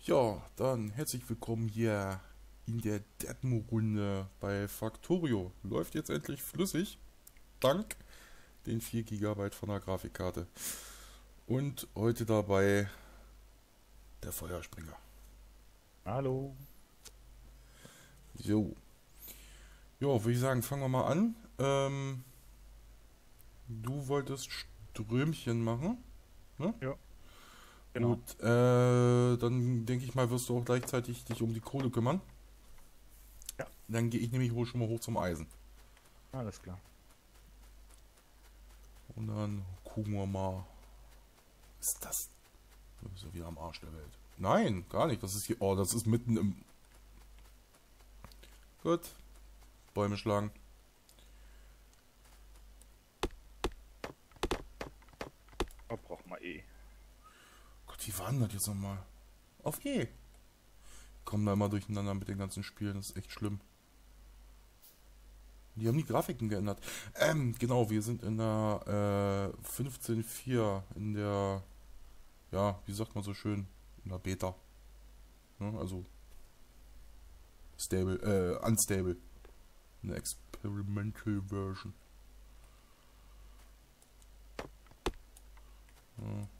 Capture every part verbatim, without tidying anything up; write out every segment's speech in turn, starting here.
Ja, dann herzlich willkommen hier in der Demo-Runde bei Factorio. Läuft jetzt endlich flüssig, dank den vier Gigabyte von der Grafikkarte. Und heute dabei der Feuerspringer. Hallo. So. Ja, würde ich sagen, fangen wir mal an. Ähm, du wolltest Strömchen machen, ne? Ja, genau. Gut, äh, dann denke ich mal, wirst du auch gleichzeitig dich um die Kohle kümmern. Ja, Dann gehe ich nämlich wohl schon mal hoch zum Eisen. alles klar. Und dann gucken wir mal. Was ist das? Das ist ja wieder am Arsch der Welt. Nein, gar nicht. Das ist hier. Oh, das ist mitten im. Gut. Bäume schlagen. Da braucht man eh. Gott, wie war denn das jetzt nochmal? Auf E. Kommen da immer durcheinander mit den ganzen Spielen. Das ist echt schlimm. Die haben die Grafiken geändert. Ähm, genau, wir sind in der äh, fünfzehn Punkt vier in der, ja, wie sagt man so schön, in der Beta. Ne, also stable, äh, unstable. Eine Experimental Version. Ja.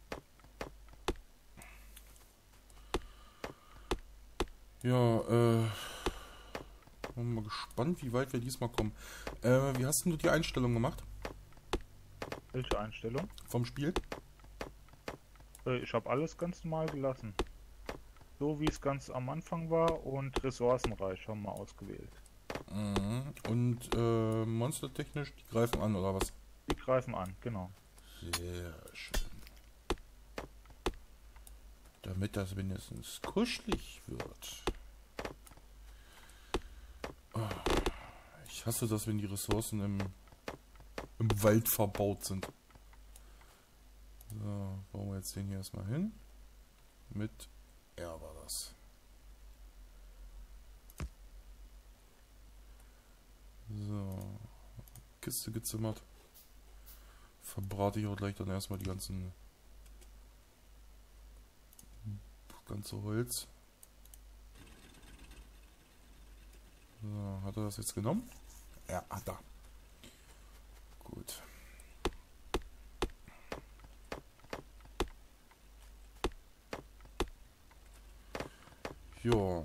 Ja, äh, bin mal gespannt, wie weit wir diesmal kommen. Äh, wie hast denn du die Einstellung gemacht Welche Einstellung? vom Spiel? Äh, Ich habe alles ganz normal gelassen. So wie es ganz am Anfang war und ressourcenreich haben wir ausgewählt. Mhm. Und äh, monstertechnisch, die greifen an, oder was? Die greifen an, genau. Sehr schön. Damit das wenigstens kuschelig wird. Oh, ich hasse das, wenn die Ressourcen im, im Wald verbaut sind. So, bauen wir jetzt den hier erstmal hin. Mit R war das. So. Kiste gezimmert. Verbrate ich auch gleich dann erstmal die ganzen ganze Holz. So, hat er das jetzt genommen? Ja, hat er. Gut. Ja.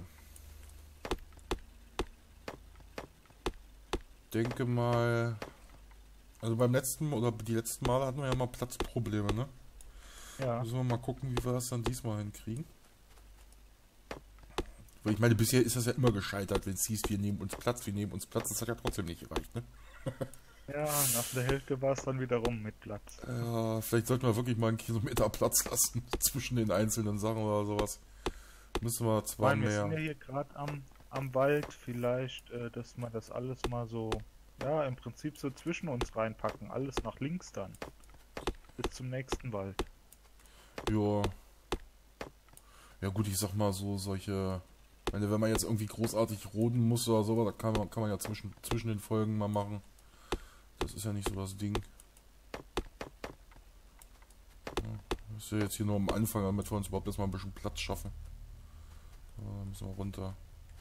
Denke mal, also beim letzten oder die letzten Male hatten wir ja mal Platzprobleme, ne? Ja, Müssen wir mal gucken, wie wir das dann diesmal hinkriegen. Weil ich meine, bisher ist das ja immer gescheitert, wenn es hieß, wir nehmen uns Platz, wir nehmen uns Platz. Das hat ja trotzdem nicht gereicht, ne? ja, nach der Hälfte war es dann wieder rum mit Platz. Äh, vielleicht sollten wir wirklich mal einen Kilometer Platz lassen zwischen den einzelnen Sachen oder sowas. Müssen wir Ich zwar meine, wir sind ja mehr. hier gerade am, am Wald, vielleicht, äh, dass wir das alles mal so, ja, im Prinzip so zwischen uns reinpacken. Alles nach links dann. Bis zum nächsten Wald. Ja. Ja gut, ich sag mal so, solche. Ich meine, wenn man jetzt irgendwie großartig roden muss oder so, da kann man, kann man ja zwischen, zwischen den Folgen mal machen. Das ist ja nicht so das Ding. Ja, das ist ja jetzt hier nur am Anfang, damit wir uns überhaupt erstmal ein bisschen Platz schaffen. Da müssen wir runter.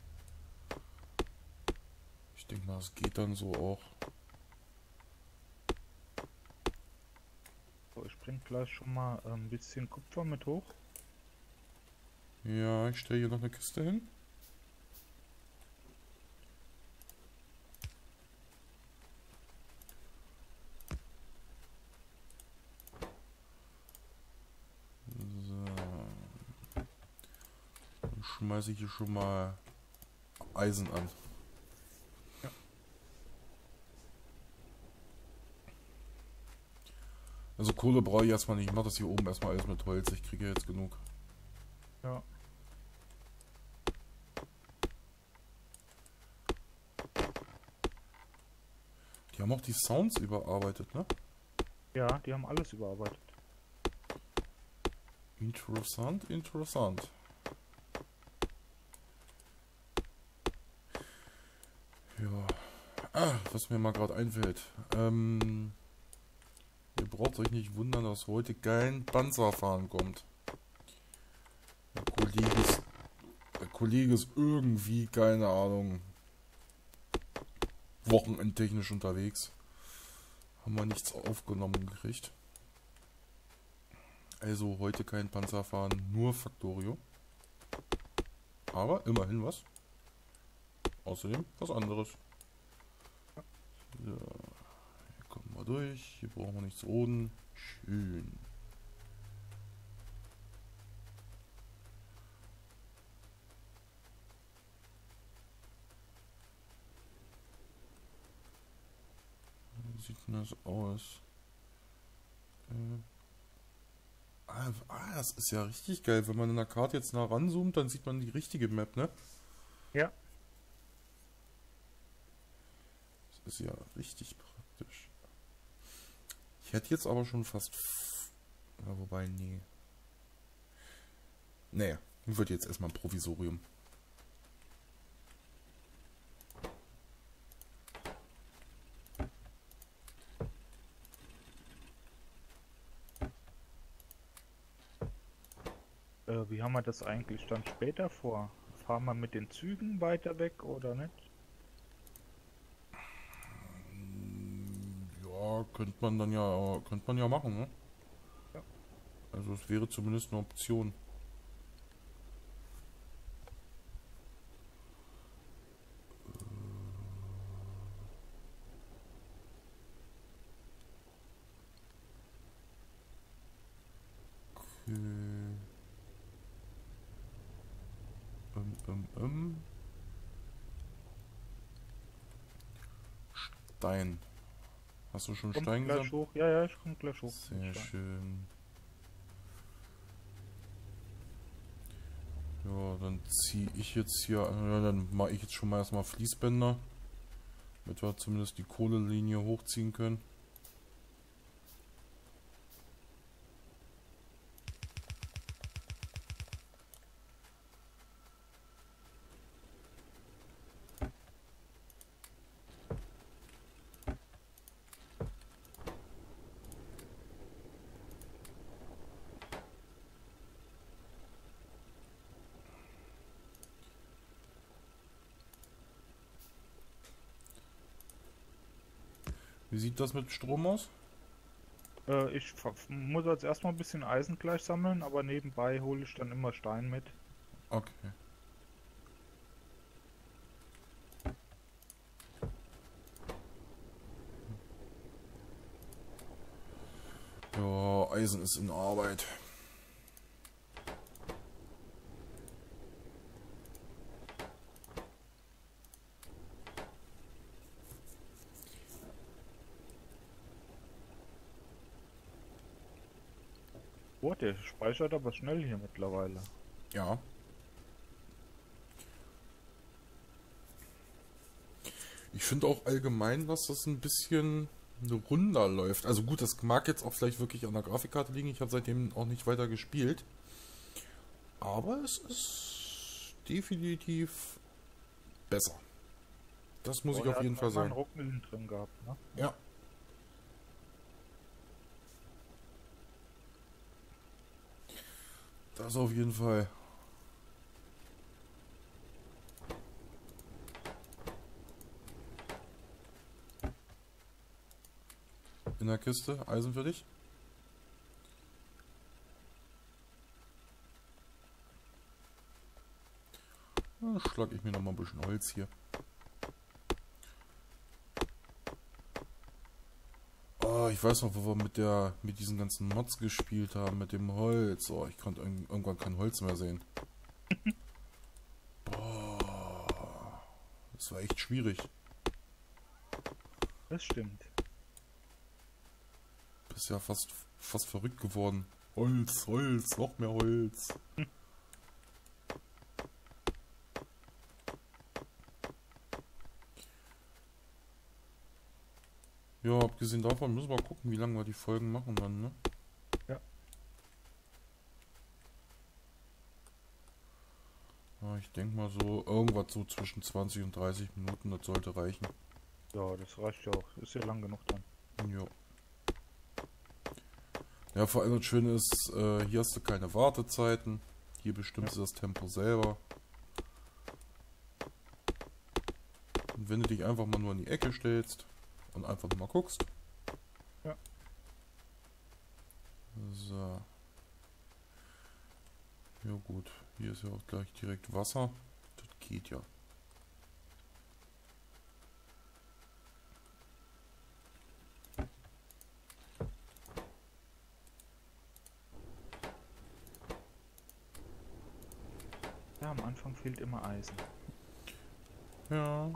Ich denke mal, es geht dann so auch. So, ich bring gleich schon mal äh, ein bisschen Kupfer mit hoch. Ja, ich stelle hier noch eine Kiste hin. So. Dann schmeiße ich hier schon mal Eisen an. Ja. Also Kohle brauche ich erstmal nicht. Ich mache das hier oben erstmal alles mit Holz. Ich kriege jetzt genug. Ja. Die haben auch die Sounds überarbeitet, ne? Ja, die haben alles überarbeitet. Interessant, interessant. Ja. Ah, was mir mal gerade einfällt. Ähm, ihr braucht euch nicht wundern, dass heute kein Panzerfahren kommt. Kollege ist, der Kollege ist irgendwie, keine Ahnung, wochenendtechnisch unterwegs. Haben wir nichts aufgenommen gekriegt. Also heute kein Panzer fahren, nur Factorio. Aber immerhin was. Außerdem was anderes. So, hier kommen wir durch. Hier brauchen wir nichts roden. Schön. Wie sieht denn das aus? Äh, ah, ah, das ist ja richtig geil. Wenn man in der Karte jetzt nah ranzoomt, dann sieht man die richtige Map, ne? Ja. Das ist ja richtig praktisch. Ich hätte jetzt aber schon fast... Ja, wobei, nee. Naja, wird jetzt erstmal ein Provisorium. Äh, wie haben wir das eigentlich dann später vor? Fahren wir mit den Zügen weiter weg oder nicht? Ja, könnte man dann ja, könnte man ja machen, ne? Ja. Also es wäre zumindest eine Option. Okay. Ähm, ähm, ähm. Stein. Hast du schon Kommt Stein gleich gesammelt? hoch. Ja, ja, ich komme gleich hoch. Sehr Stein. schön. Ja, dann ziehe ich jetzt hier, ja, dann mache ich jetzt schon mal erstmal Fließbänder, damit wir zumindest die Kohlelinie hochziehen können. Wie sieht das mit Strom aus? Äh, ich fa- muss jetzt erstmal ein bisschen Eisen gleich sammeln, aber nebenbei hole ich dann immer Stein mit. Okay. Ja, Eisen ist in Arbeit. Boah, der speichert aber schnell hier mittlerweile. Ja. Ich finde auch allgemein, dass das ein bisschen runder läuft. Also gut, das mag jetzt auch vielleicht wirklich an der Grafikkarte liegen. Ich habe seitdem auch nicht weiter gespielt. Aber es ist definitiv besser. Das muss Boah, ich der auf hat jeden Fall einmal einen sagen. Ruckmillen drin gehabt, ne? Ja. Das auf jeden Fall. In der Kiste, Eisen für dich. Dann schlag ich mir noch mal ein bisschen Holz hier. Oh, ich weiß noch, wo wir mit der mit diesen ganzen Mods gespielt haben, mit dem Holz. Oh, ich konnte irg- irgendwann kein Holz mehr sehen. Boah, das war echt schwierig. Das stimmt. Bist ja fast fast verrückt geworden. Holz, Holz, noch mehr Holz. Ja, abgesehen davon müssen wir gucken, wie lange wir die Folgen machen dann, ne? Ja. Ja, ich denke mal so, irgendwas so zwischen zwanzig und dreißig Minuten, das sollte reichen. Ja, das reicht ja auch. Ist ja lang genug dann. Ja. Ja, vor allem das Schöne ist, äh, hier hast du keine Wartezeiten. Hier bestimmst du das Tempo selber. Und wenn du dich einfach mal nur in die Ecke stellst und einfach nur mal guckst. Ja. So. Ja gut, hier ist ja auch gleich direkt Wasser. Das geht ja. Ja, am Anfang fehlt immer Eisen. Ja.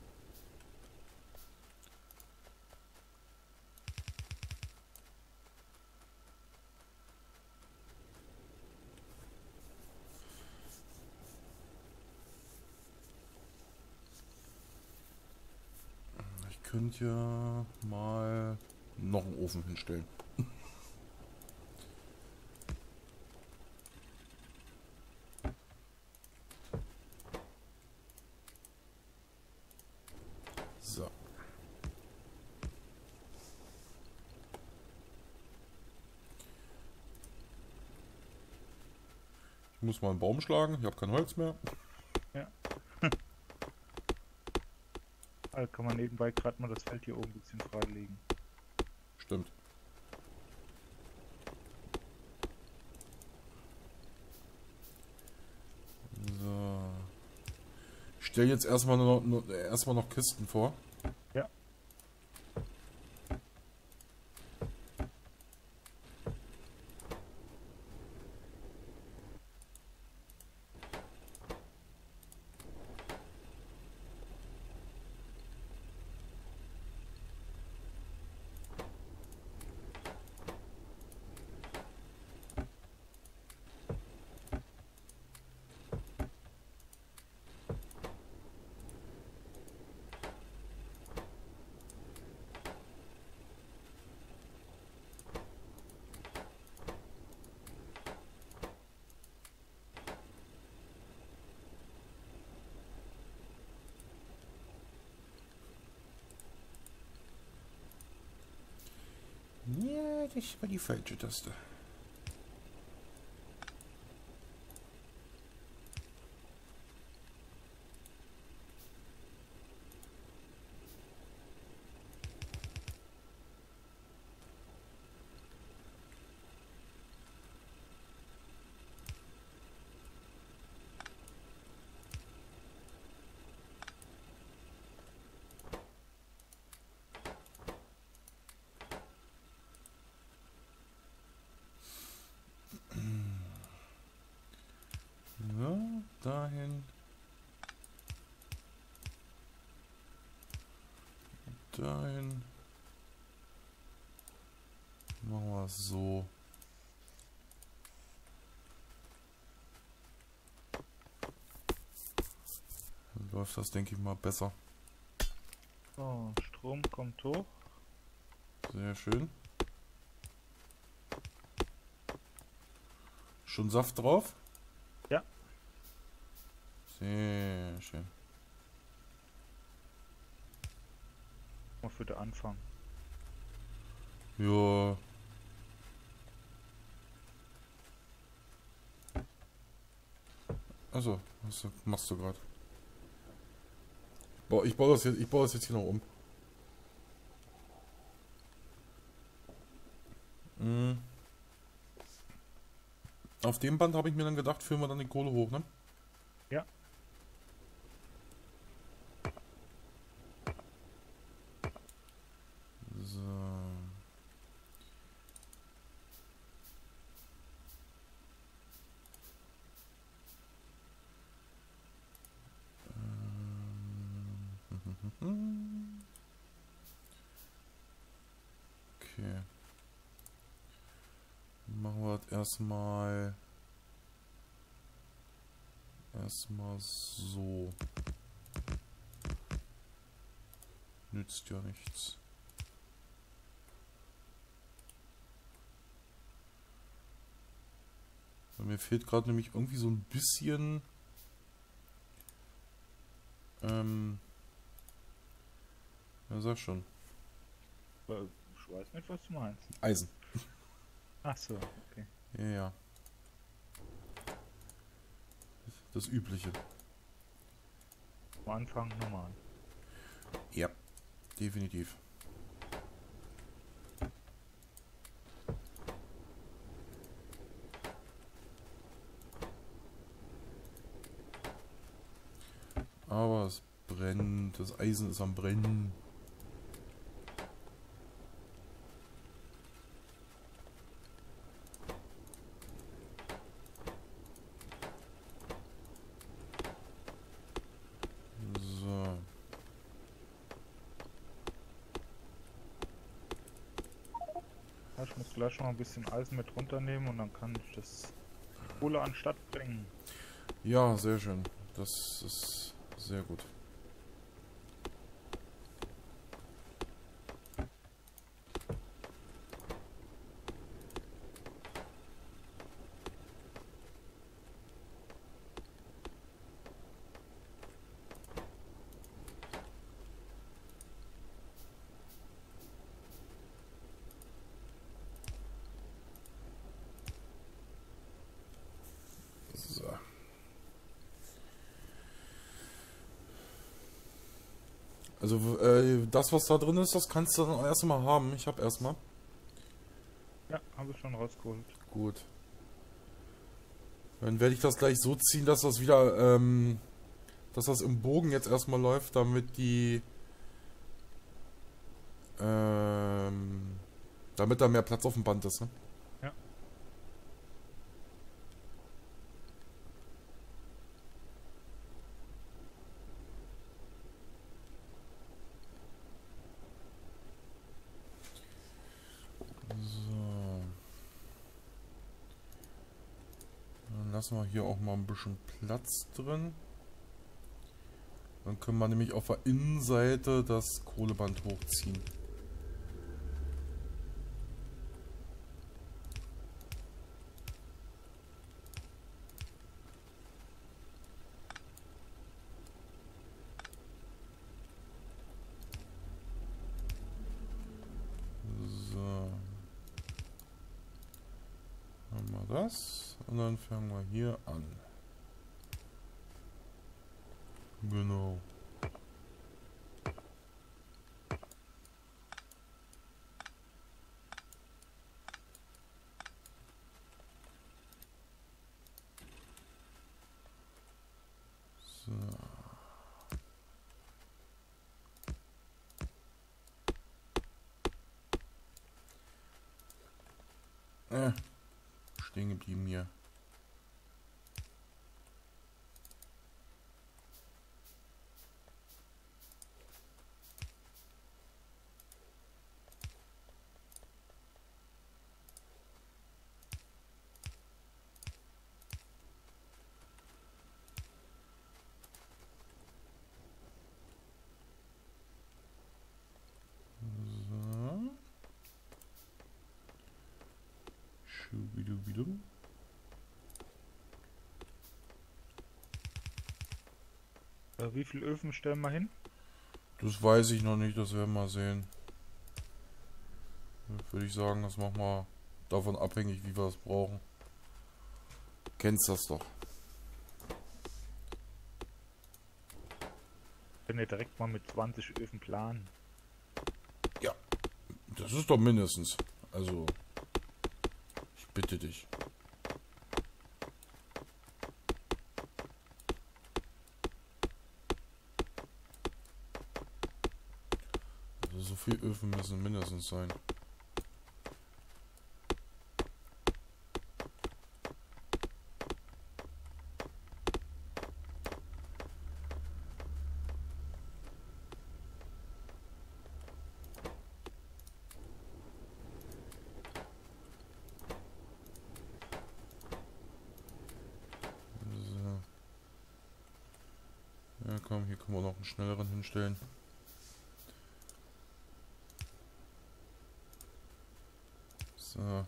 Ich könnte ja mal noch einen Ofen hinstellen. So. Ich muss mal einen Baum schlagen. Ich habe kein Holz mehr. Ja. Also kann man nebenbei gerade mal das Feld hier oben ein bisschen freilegen. Stimmt. So. Ich stelle jetzt erstmal noch, noch, erstmal noch Kisten vor. Ja. Ja, das war die falsche Taste. Ja, dahin. Dahin. Machen wir es so. Dann läuft das, denke ich mal, besser. So, Strom kommt hoch. Sehr schön. Schon Saft drauf? Ja. Sehr schön. Mal für den Anfang. Ja. Also, was machst du gerade? Boah, ich baue das jetzt, ich baue das jetzt hier noch um. Mhm. Auf dem Band habe ich mir dann gedacht, führen wir dann die Kohle hoch, ne? Ja. So. Ähm. Okay. Machen wir das erstmal. Erstmal so. Nützt ja nichts. Mir fehlt gerade nämlich irgendwie so ein bisschen. Ähm. Ja, sag schon. Ich weiß nicht, was du meinst. Eisen. Ach so, okay. Ja, ja. das Übliche. Am Anfang normal. Ja, definitiv. Aber es brennt, das Eisen ist am Brennen. So. Ja, ich muss gleich schon mal ein bisschen Eisen mit runternehmen und dann kann ich das Kohle anstatt bringen. Ja, sehr schön. Das ist sehr gut. So. Also äh, das, was da drin ist, das kannst du dann erstmal haben. Ich habe erstmal. Ja, habe ich schon rausgeholt. Gut. Dann werde ich das gleich so ziehen, dass das wieder, ähm, dass das im Bogen jetzt erstmal läuft, damit die, ähm, damit da mehr Platz auf dem Band ist, ne? Ja. So. Dann lassen wir hier auch mal ein bisschen Platz drin. Dann können wir nämlich auf der Innenseite das Kohleband hochziehen. So. Haben wir das. Und dann fangen wir hier an. Genau. So. Äh, stehen geblieben hier. So. Schubidubidu. Äh, wie viele Öfen stellen wir hin? Das weiß ich noch nicht, das werden wir sehen. Würde ich sagen, das machen wir davon abhängig, wie wir es brauchen. Kennst das doch. Wenn ihr direkt mal mit zwanzig Öfen planen. Ja, das ist doch mindestens. Also, ich bitte dich. Also so viel Öfen müssen mindestens sein. So. Ja komm, hier können wir noch einen schnelleren hinstellen. So. Dann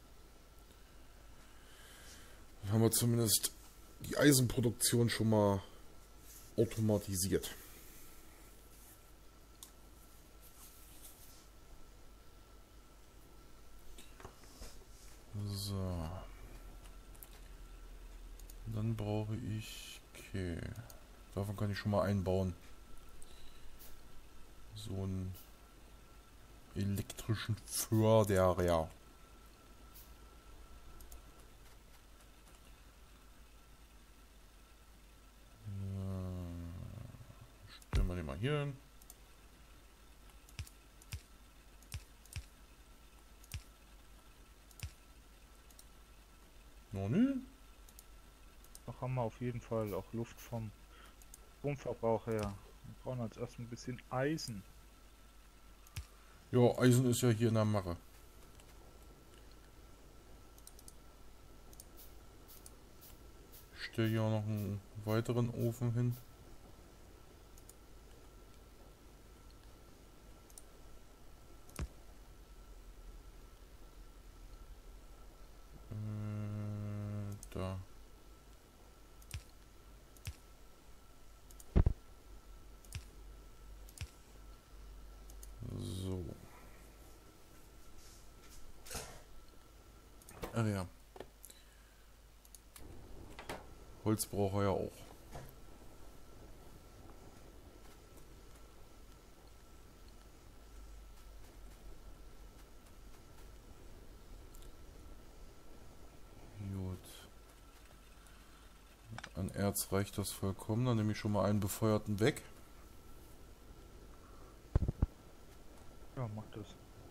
haben wir zumindest die Eisenproduktion schon mal automatisiert. So. Dann brauche ich... Okay. Davon kann ich schon mal einbauen. So einen elektrischen Förderer. Stellen wir den mal hier hin. No, nö. Da haben wir auf jeden Fall auch Luft vom Stromverbrauch her. Wir brauchen jetzt erst ein bisschen Eisen. Ja, Eisen ist ja hier in der Mache. Ich stelle hier auch noch einen weiteren Ofen hin. Äh, da. So. Ach ja. Holz braucht er ja auch. Gut. An Erz reicht das vollkommen. Dann nehme ich schon mal einen befeuerten weg. Ja, mach das.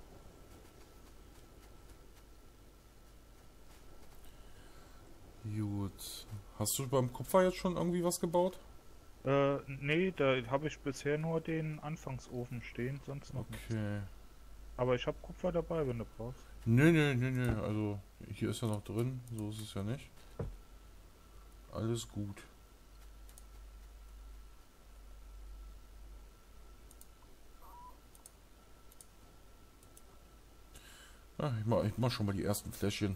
Gut. Hast du beim Kupfer jetzt schon irgendwie was gebaut? Äh, nee, da habe ich bisher nur den Anfangsofen stehen, sonst noch nichts. Okay. Aber ich habe Kupfer dabei, wenn du brauchst. Nö, nö, nö, nö. Also hier ist ja noch drin. So ist es ja nicht. Alles gut. Ah, ich mach, ich mach schon mal die ersten Fläschchen.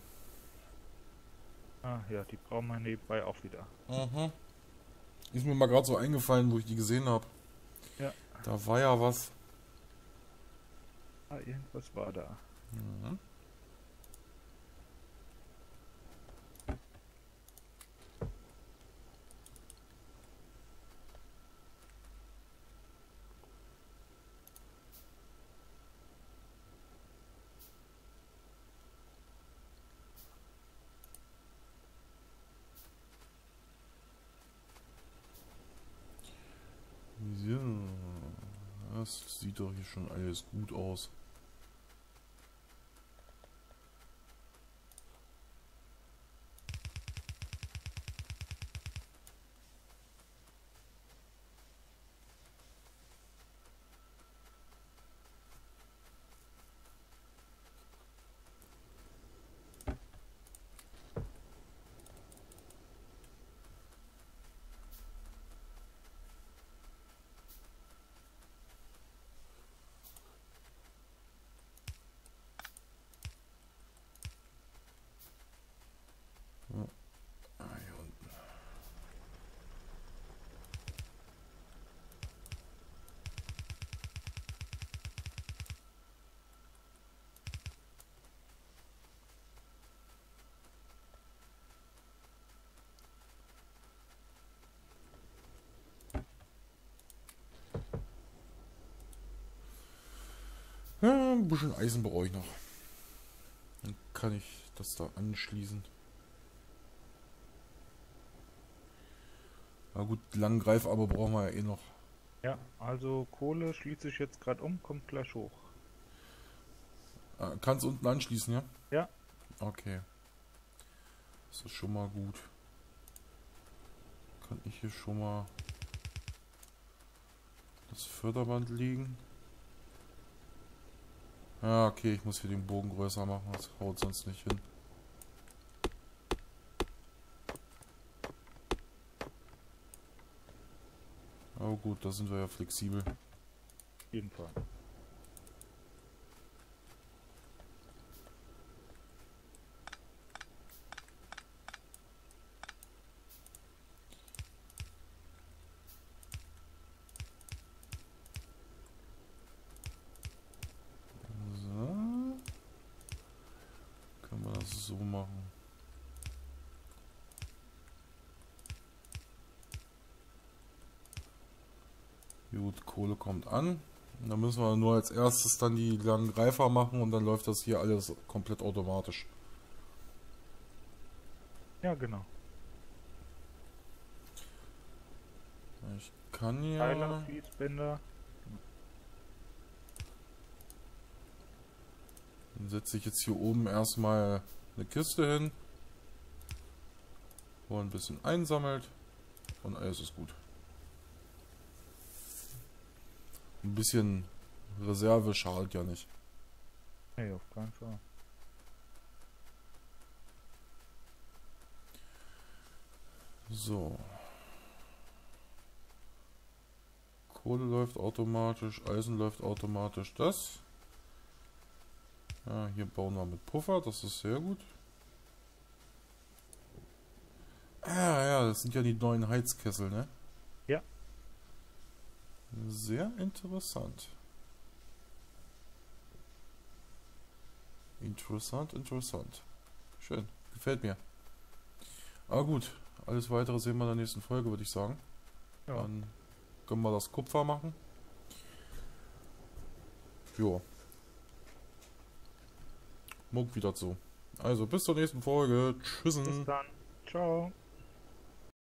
Ah ja, die brauchen wir nebenbei auch wieder. Mhm. Ist mir mal gerade so eingefallen, wo ich die gesehen habe. Ja. Da war ja was. Ah, irgendwas war da. Mhm. So. Das sieht doch hier schon alles gut aus. Ja. Ah, hier unten. Ja, ein bisschen Eisen brauche ich noch. Dann kann ich das da anschließen. Na gut, Langgreif aber brauchen wir ja eh noch. Ja, also Kohle schließe ich jetzt gerade um, kommt gleich hoch. Ah, kannst unten anschließen, ja? Ja. Okay. Das ist schon mal gut. Kann ich hier schon mal das Förderband legen? Ja, okay, ich muss hier den Bogen größer machen, das haut sonst nicht hin. Aber gut, da sind wir ja flexibel. Auf jeden Fall. So. Können wir das so machen. Gut, Kohle kommt an. Und dann müssen wir nur als erstes dann die langen Greifer machen und dann läuft das hier alles komplett automatisch. Ja, genau. Ich kann ja... Pfeiler, Fließbänder. Dann setze ich jetzt hier oben erstmal eine Kiste hin, wo ein bisschen einsammelt und alles ist gut. Ein bisschen Reserve schadet ja nicht. Nee, auf keinen Fall. So. Kohle läuft automatisch, Eisen läuft automatisch. Das. Ja, hier bauen wir mit Puffer, das ist sehr gut. Ah ja, das sind ja die neuen Heizkessel, ne? Ja. Sehr interessant. Interessant, interessant. Schön, gefällt mir. Aber gut, alles weitere sehen wir in der nächsten Folge, würde ich sagen. Ja. Dann können wir das Kupfer machen. Jo. Muck wieder zu. Also bis zur nächsten Folge. Tschüss. Bis dann. Ciao.